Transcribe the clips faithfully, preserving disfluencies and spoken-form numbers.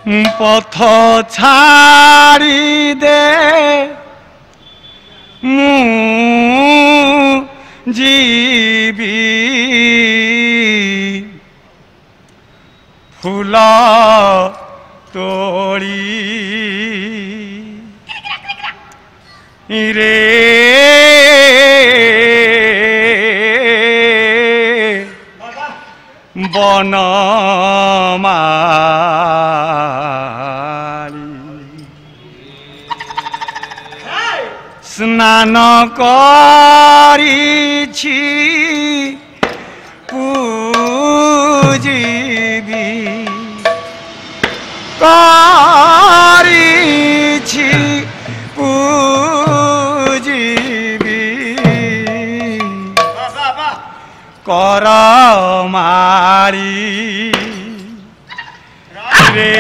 পথ ছাড়ি দে মু জীবি ফুল তোড়ি রে বনমালী স্নান করিছি পূজিবি করিছি পূজিবি কর মারি রে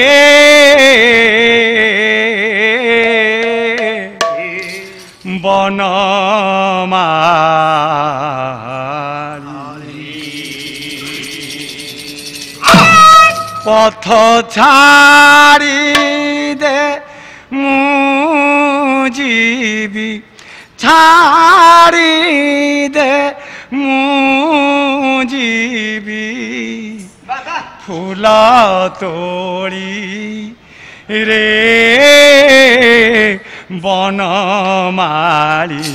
বনমালী পথ ছাড়ি দে মু জীবি ছাড়ি দে মু জীবি ফুল তোড়ি রে বনমালী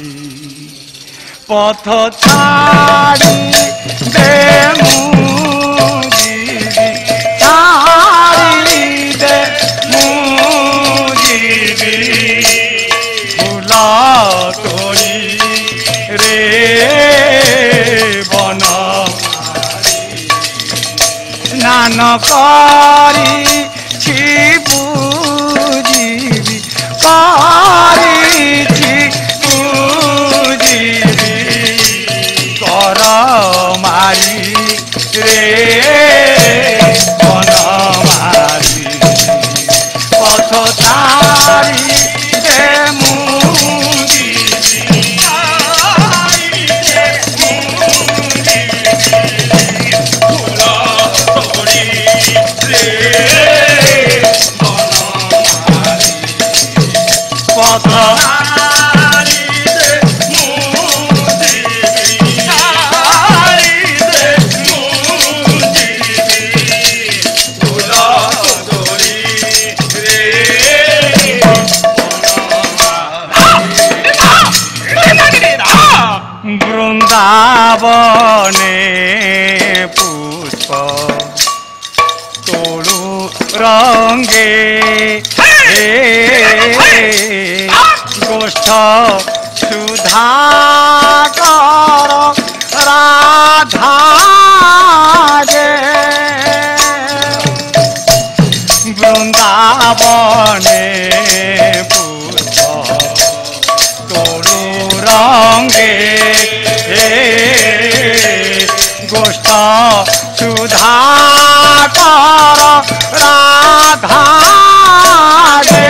পথ ছাড়ি দে মু জীবি ছাড়ি দে মু জীবি ফুল তোড়ি রে স্নান করিছি পূজিবি করিছি পূজিবি কর মারি রে বনমালী পথ ছাড়ি দে মু জীবি পথ বৃন্দাবনে পুষ্প তোড়ু রঙ্গে গোষ্ঠ সুধাকর রাধা গে বৃন্দাবনে পুষ্প তোড়ু রঙ্গে গোষ্ঠ সুধাকর রাধা গে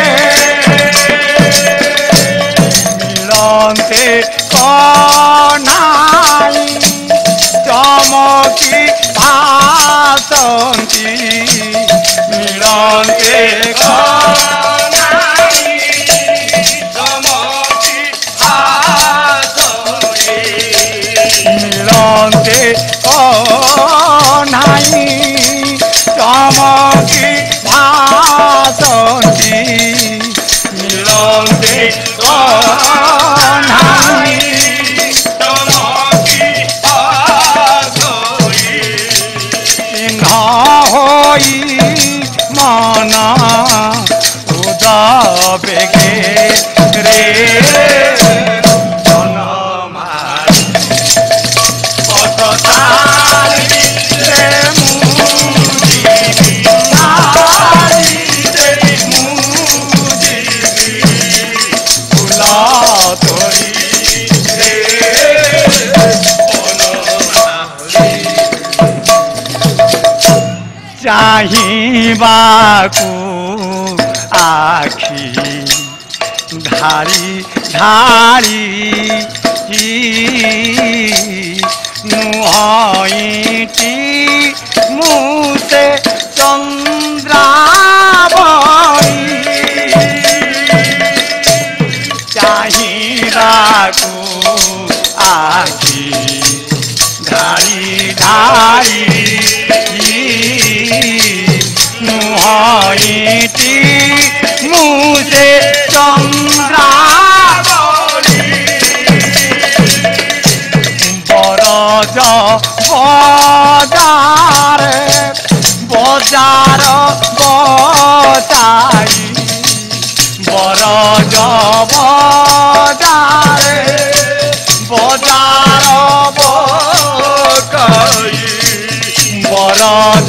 মিলন্তে কনাই চমকি ভাসন্তি মিলন্তে কনাই চমকি ভাসন্তি মিলন্তে কনাই চমকি ভাসন্তি মিলন্তে কনাই চমকি ভাসন্তি চিহ্ন হই মন উদবেগে রে चाहिबाकू आखी धारी धारी नुहईटी मुसे चंद्रा বরজ বজারে বজার বকাই বরজ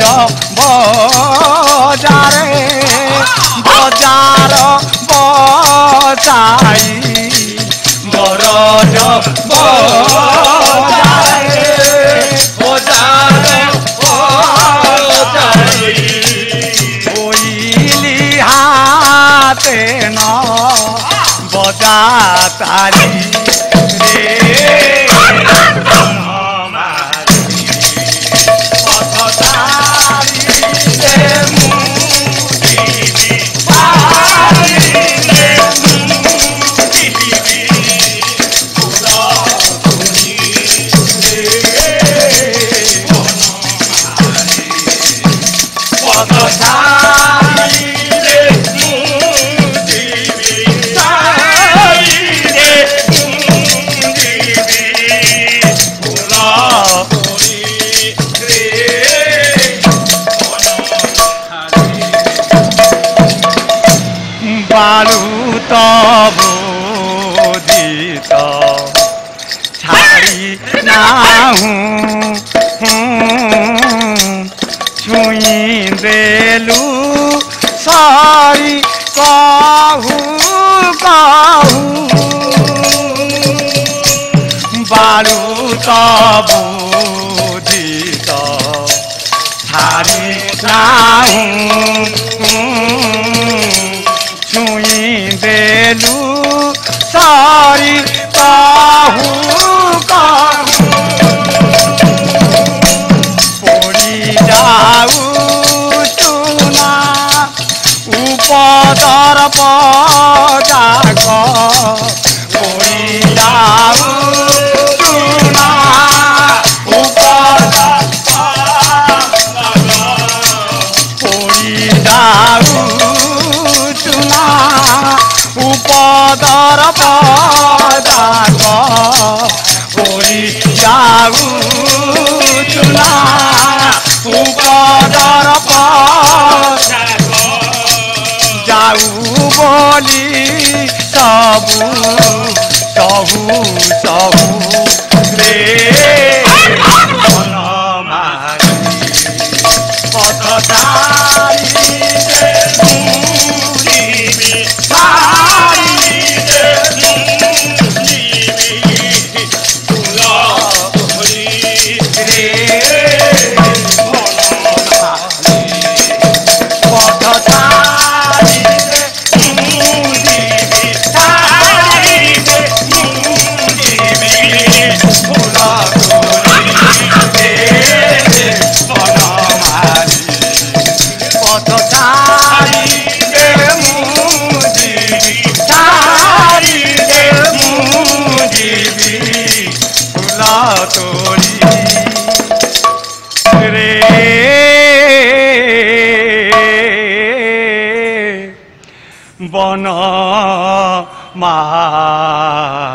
বজারে বজার বজাই বরজ বজারে বজার বজাই ওইলি হাতে ন বজা তালি রে বালু তবোদিত ছাড়ি নাহু ছুঁই দেলু সরি কহু কহু বালু তবোদিত ছাড়ি নাহু ছুঁই দেলু সরি কহু কহু পড়ি যাউ চুনা উপদর পজাক পড়ি যাউ চুনা উপদর পড়ি যাউ চুনা উপদর পজাক পড়ি যাউ চুনা উপদর পজাক যাউ বলি সবু সহু সহু রে বনমালী পথ ছাড়িলে মুড়িবি ছাড়িলে মুড়িবি ফুল ধরি রে বনমালী পথ ছাড়িলে মুড়িবি ছাড়িলে মুড়িবি ফুল ধরি রে বনমালী পথ ছাড়িলে মুড়িবি ছাড়িলে মুড়িবি ফুল তোরি রে বন মা